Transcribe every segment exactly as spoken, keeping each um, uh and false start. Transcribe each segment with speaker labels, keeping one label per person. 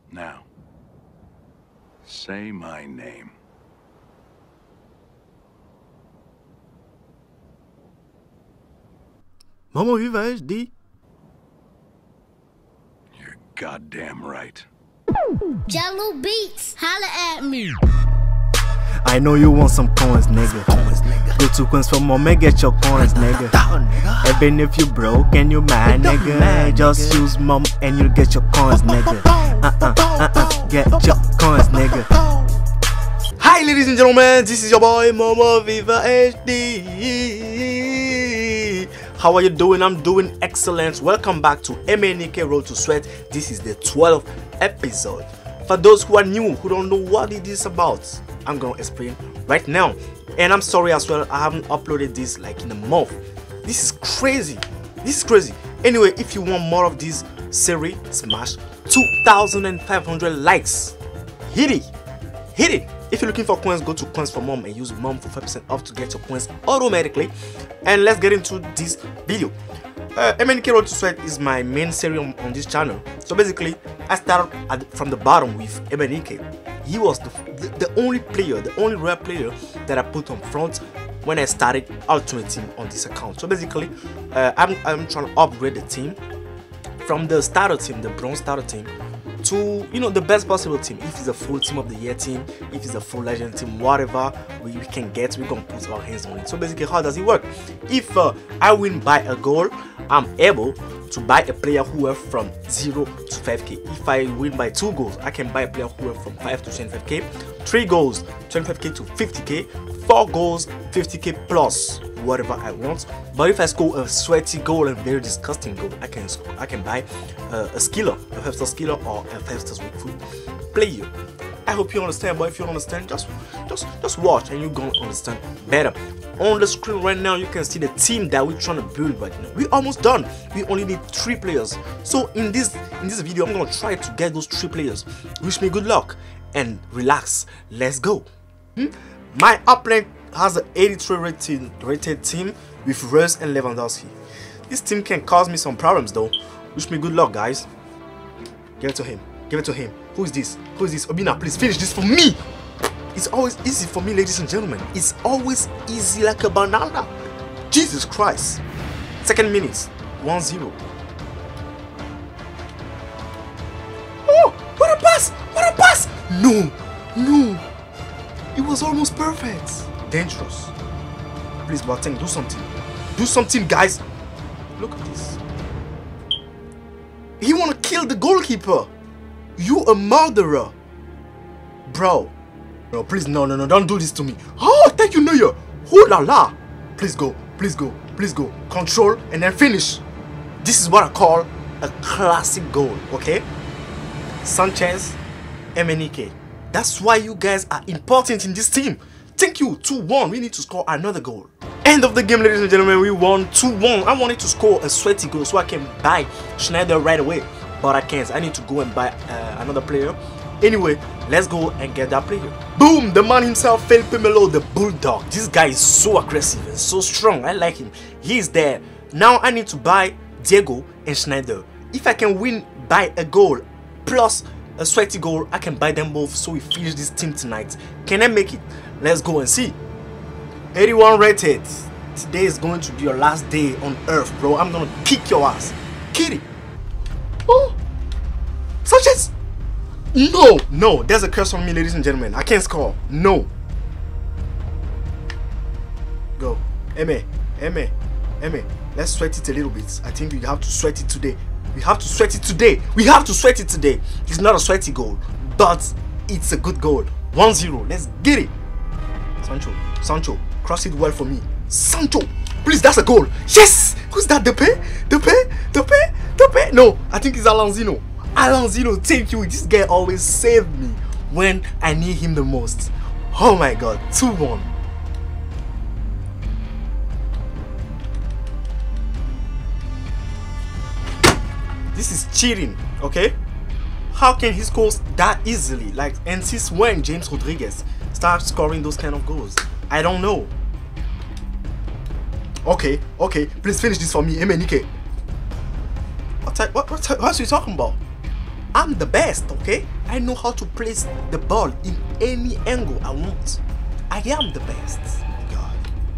Speaker 1: Now, say my name.
Speaker 2: Mama Viva H D.
Speaker 1: You're goddamn right.
Speaker 3: Jello Beats, holla at me.
Speaker 2: I know you want some coins, nigga. Coins, nigga. Go to coins for mom and get your coins, nigga. Even if you broke and you mad, nigga, mad, just nigga. Use mom and you'll get your coins, nigga. Uh-uh, uh-uh, get your coins, nigga. Hi, ladies and gentlemen, this is your boy Mama Viva H D. How are you doing? I'm doing excellent. Welcome back to Emenike Road to Sweat. This is the twelfth episode. For those who are new, who don't know what it is about, I'm gonna explain right now. And I'm sorry as well, I haven't uploaded this like in a month. This is crazy. This is crazy. Anyway, if you want more of this series, smash two thousand five hundred likes. Hit it. Hit it. If you're looking for coins, go to Coins for Mom and use Mom for five percent off to get your coins automatically. And let's get into this video. Uh, Emenike Road to Sweat is my main series on, on this channel. So basically, I started at, from the bottom with Emenike. He was the, the, the only player, the only rare player that I put on front when I started Ultimate Team on this account. So basically, uh, I'm, I'm trying to upgrade the team from the starter team, the bronze starter team, to, you know, the best possible team. If it's a full team of the year team, if it's a full legend team, whatever we, we can get, we're gonna put our hands on it. So basically, how does it work? If uh, I win by a goal, I'm able to buy a player who went from zero to five K. If I win by two goals, I can buy a player who went from five to twenty-five K, three goals, twenty-five K to fifty K, four goals, fifty K plus whatever I want. But if I score a sweaty goal and very disgusting goal, I can I can buy uh, a skiller, a five star skiller, or a five star weak foot player. I hope you understand, but if you don't understand, just just just watch and you're gonna understand better. On the screen right now, you can see the team that we're trying to build right now. We're almost done. We only need three players. So in this in this video, I'm gonna try to get those three players. Wish me good luck and relax. Let's go. Hmm? My opponent has an eighty-three rated rated team with Reus and Lewandowski. This team can cause me some problems though. Wish me good luck, guys. Give it to him. Give it to him. Who is this? Who is this? Obina, please finish this for me. It's always easy for me, ladies and gentlemen. It's always easy like a banana. Jesus Christ. Second minute, one zero. Oh, what a pass! What a pass! No, no. It was almost perfect. Dangerous. Please, Boateng, do something. Do something, guys. Look at this. He wanna kill the goalkeeper. You a murderer, bro. No, please, no, no, no, don't do this to me. Oh, thank you, Neuer. Oh la la. Please go, please go, please go. Control and then finish. This is what I call a classic goal, okay? Sanchez, Emenike. That's why you guys are important in this team. Thank you, two one. We need to score another goal. End of the game, ladies and gentlemen. We won two one. I wanted to score a sweaty goal so I can buy Schneider right away. But I can't. I need to go and buy uh, another player. Anyway, let's go and get that player. Boom! The man himself, Felipe Melo, the bulldog. This guy is so aggressive and so strong. I like him. He's there. Now I need to buy Diego and Schneider. If I can win by a goal plus a sweaty goal, I can buy them both so we finish this team tonight. Can I make it? Let's go and see. eighty-one rated. Today is going to be your last day on earth, bro. I'm gonna kick your ass. Kitty. Oh, Sanchez! No, no, there's a curse on me, ladies and gentlemen. I can't score. No. Go, Eme, Eme, Eme. Let's sweat it a little bit. I think we have to sweat it today. We have to sweat it today. We have to sweat it today. It's not a sweaty goal, but it's a good goal. one zero. Let's get it. Sancho, Sancho, cross it well for me. Sancho, please, that's a goal. Yes! Who's that? Depe? Depe? Depe? Depe? No, I think it's Alonso. Alonso, thank you. This guy always saved me when I need him the most. Oh my god, two one. This is cheating, okay? How can he score that easily? Like, and since when James Rodriguez started scoring those kind of goals? I don't know. Okay, okay, please finish this for me, Emenike. What, what, what, what are you talking about? I'm the best, okay? I know how to place the ball in any angle I want. I am the best. God.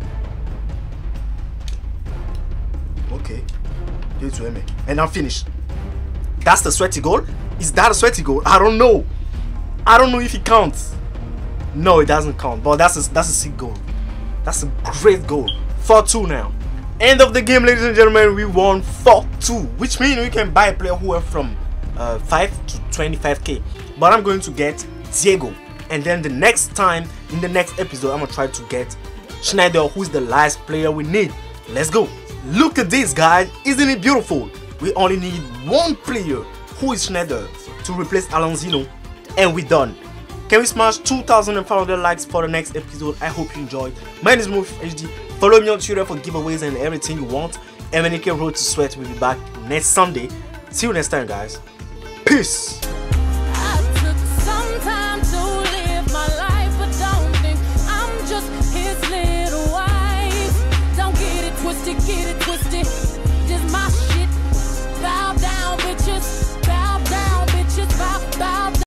Speaker 2: Okay. Give it to him. And I'm finished. That's the sweaty goal? Is that a sweaty goal? I don't know. I don't know if it counts. No, it doesn't count. But that's a, that's a sick goal. That's a great goal. four two now. End of the game, ladies and gentlemen. We won four two. Which means we can buy a player who went from uh, five to twenty-five K. But I'm going to get Diego. And then the next time, in the next episode, I'm going to try to get Schneider, who's the last player we need. Let's go. Look at this, guys. Isn't it beautiful? We only need one player, who is Schneider, to replace Alonso, and we're done. Can we smash two thousand five hundred likes for the next episode? I hope you enjoyed. My name is Mofi H D. Follow me on Twitter for giveaways and everything you want. Emenike Road to Sweat will be back next Sunday. See you next time, guys. Peace.